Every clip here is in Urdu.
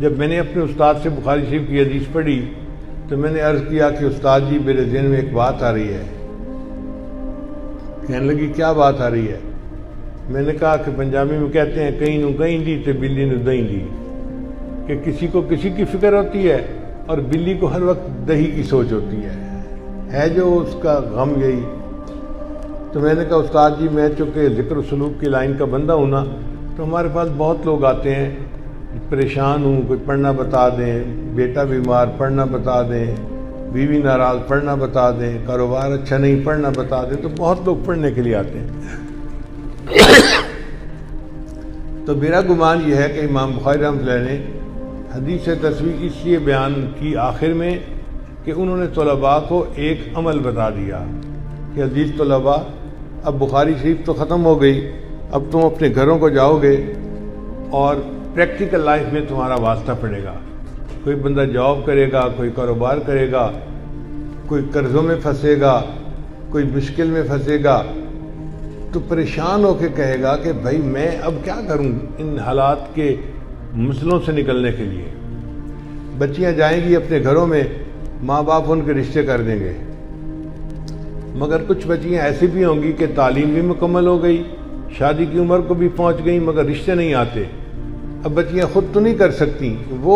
جب میں نے اپنے استاد سے بخاری شریف کی حدیث پڑھی تو میں نے عرض کیا کہ استاد جی میرے ذہن میں ایک بات آ رہی ہے۔ کہنے لگی کیا بات آ رہی ہے؟ میں نے کہا کہ پنجابی میں کہتے ہیں کہیں نو کہیں دی تو بلی نو دہیں دی، کہ کسی کو کسی کی فکر ہوتی ہے اور بلی کو ہر وقت دہی کی سوچ ہوتی ہے جو اس کا غم یہی۔ تو میں نے کہا استاد جی میں چونکہ ذکر و سلوک کی لائن کا بندہ ہوں نا، تو ہمارے پاس بہت لوگ آتے ہیں، پریشان ہوں، کوئی پڑھنا بتا دیں، بیٹا بیمار پڑھنا بتا دیں، بیوی ناراض پڑھنا بتا دیں، کاروبار اچھا نہیں پڑھنا بتا دیں، تو بہت لوگ پڑھنے کے لیے آتے ہیں۔ تو میرا گمان یہ ہے کہ امام بخاری رحمۃ اللہ نے حدیث تصویر اس لیے بیان کی آخر میں کہ انہوں نے طلباء کو ایک عمل بتا دیا کہ عزیز طلباء اب بخاری شریف تو ختم ہو گئی، اب تم اپنے گھروں کو جاؤ گے اور پریکٹیکل لائف میں تمہارا واسطہ پڑے گا۔ کوئی بندہ جاب کرے گا، کوئی کاروبار کرے گا، کوئی قرضوں میں پھنسے گا، کوئی مشکل میں پھنسے گا، تو پریشان ہو کے کہے گا کہ بھائی میں اب کیا کروں ان حالات کے مسئلوں سے نکلنے کے لیے۔ بچیاں جائیں گی اپنے گھروں میں، ماں باپ ان کے رشتے کر دیں گے، مگر کچھ بچیاں ایسی بھی ہوں گی کہ تعلیم بھی مکمل ہو گئی، شادی کی عمر کو بھی پہنچ گئی، مگر رشتے نہیں آتے۔ اب بچیاں خود تو نہیں کر سکتی، وہ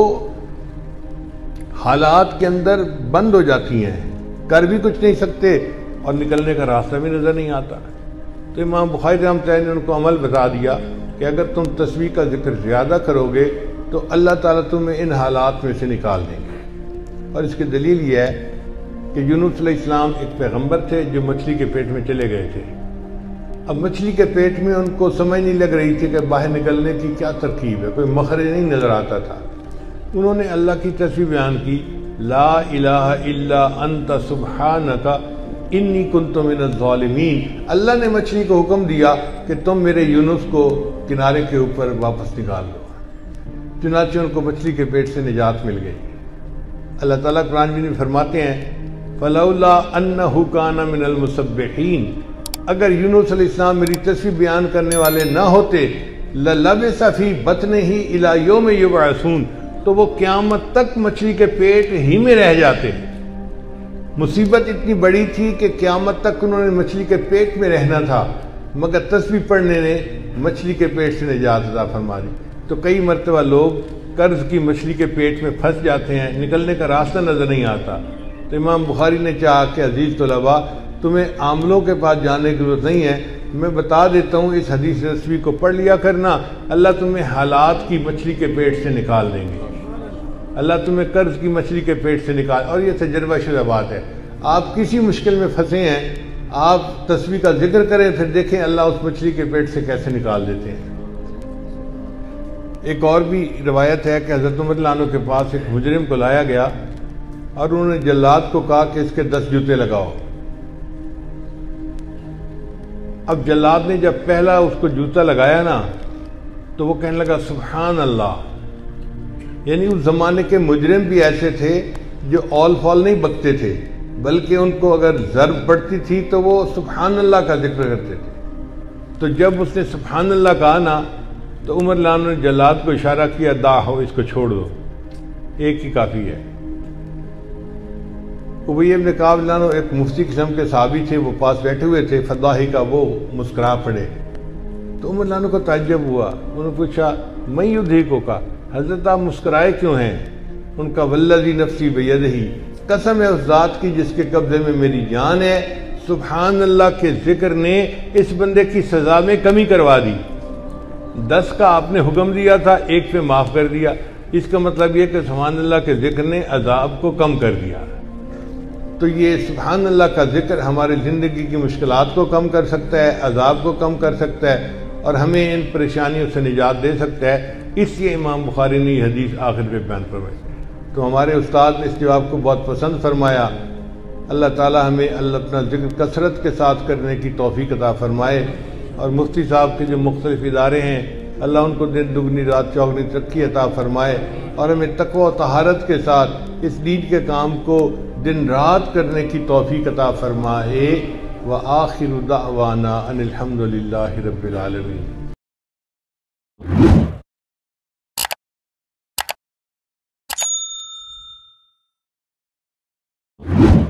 حالات کے اندر بند ہو جاتی ہیں، کر بھی کچھ نہیں سکتے اور نکلنے کا راستہ بھی نظر نہیں آتا۔ تو امام بخاری رحمۃ اللہ نے ان کو عمل بتا دیا کہ اگر تم تسبیح کا ذکر زیادہ کرو گے تو اللہ تعالیٰ تمہیں ان حالات میں سے نکال دیں گے۔ اور اس کی دلیل یہ ہے کہ یونس علیہ السلام ایک پیغمبر تھے جو مچھلی کے پیٹ میں چلے گئے تھے۔ اب مچھلی کے پیٹ میں ان کو سمجھ نہیں لگ رہی تھی کہ باہر نکلنے کی کیا ترکیب ہے، کوئی مخرج نہیں نظر آتا تھا۔ انہوں نے اللہ کی تسبیح بیان کی، لا الہ الا انت سبحانک انی کنت من الظالمین۔ اللہ نے مچھلی کو حکم دیا کہ تم میرے یونس کو کنارے کے اوپر واپس نکال دو، چنانچہ ان کو مچھلی کے پیٹ سے نجات مل گئی۔ اللہ تعالیٰ قرآن میں فرماتے ہیں فلولا انہ کان من المسبحین، اگر یونس علیہ السلام میری تسبیح بیان کرنے والے نہ ہوتے للبث فی بطنہ الی یوم یبعثون، تو وہ قیامت تک مچھلی کے پیٹ ہی میں رہ جاتے۔ مصیبت اتنی بڑی تھی کہ قیامت تک انہوں نے مچھلی کے پیٹ میں رہنا تھا، مگر تسبیح پڑھنے نے مچھلی کے پیٹ سے نجات عطا فرما دی۔ تو کئی مرتبہ لوگ قرض کی مچھلی کے پیٹ میں پھنس جاتے ہیں، نکلنے کا راستہ نظر نہیں آتا۔ تو امام بخاری نے چاہا کہ عزیز طلباء تمہیں عاملوں کے پاس جانے کی ضرورت نہیں ہے، میں بتا دیتا ہوں اس حدیث تصویر کو پڑھ لیا کرنا، اللہ تمہیں حالات کی مچھلی کے پیٹ سے نکال دیں گے، اللہ تمہیں قرض کی مچھلی کے پیٹ سے نکال۔ اور یہ تجربہ شدہ بات ہے، آپ کسی مشکل میں پھنسے ہیں، آپ تصویر کا ذکر کریں، پھر دیکھیں اللہ اس مچھلی کے پیٹ سے کیسے نکال دیتے ہیں۔ ایک اور بھی روایت ہے کہ حضرت عمر رضی اللہ عنہ کے پاس ایک مجرم کو لایا گیا اور انہوں نے جلاد کو کہا کہ اس کے 10 جوتے لگاؤ۔ اب جلاد نے جب پہلا اس کو جوتا لگایا نا تو وہ کہنے لگا سبحان اللہ، یعنی اس زمانے کے مجرم بھی ایسے تھے جو اول فال نہیں بکتے تھے، بلکہ ان کو اگر ضرب پڑتی تھی تو وہ سبحان اللہ کا ذکر کرتے تھے۔ تو جب اس نے سبحان اللہ کہا نا تو عمر رضی اللہ عنہ نے جلاد کو اشارہ کیا، دا ہو اس کو چھوڑ دو، ایک ہی کافی ہے۔ ابی بن کعب رضی اللہ عنہ ایک مفتی قسم کے صحابی تھے، وہ پاس بیٹھے ہوئے تھے، فضاحی کا وہ مسکرا پڑے۔ تو عمر رضی اللہ عنہ کو تعجب ہوا، انہوں نے پوچھا میں یضحکو کا، حضرت آپ مسکرائے کیوں ہیں؟ ان کا والذی نفسی بیدہ، قسم ہے اس ذات کی جس کے قبضے میں میری جان ہے، سبحان اللہ کے ذکر نے اس بندے کی سزا میں کمی کروا دی۔ 10 کا آپ نے حکم دیا تھا، 1 پہ معاف کر دیا، اس کا مطلب یہ کہ سبحان اللہ کے ذکر نے عذاب کو کم کر دیا۔ تو یہ سبحان اللہ کا ذکر ہماری زندگی کی مشکلات کو کم کر سکتا ہے، عذاب کو کم کر سکتا ہے اور ہمیں ان پریشانیوں سے نجات دے سکتا ہے۔ اس لیے امام بخاری نے یہ حدیث آخر پہ بیان فرمائی۔ تو ہمارے استاد نے اس جواب کو بہت پسند فرمایا۔ اللہ تعالی ہمیں اللہ اپنا ذکر کثرت کے ساتھ کرنے کی توفیق عطا فرمائے، اور مفتی صاحب کے جو مختلف ادارے ہیں اللہ ان کو دن دگنی رات چوگنی ترقی عطا فرمائے، اور ہمیں تقوی و طہارت کے ساتھ اس دین کے کام کو دن رات کرنے کی توفیق عطا فرمائے۔ وآخر دعوانا ان الحمد للہ رب العالمین۔ اللہ۔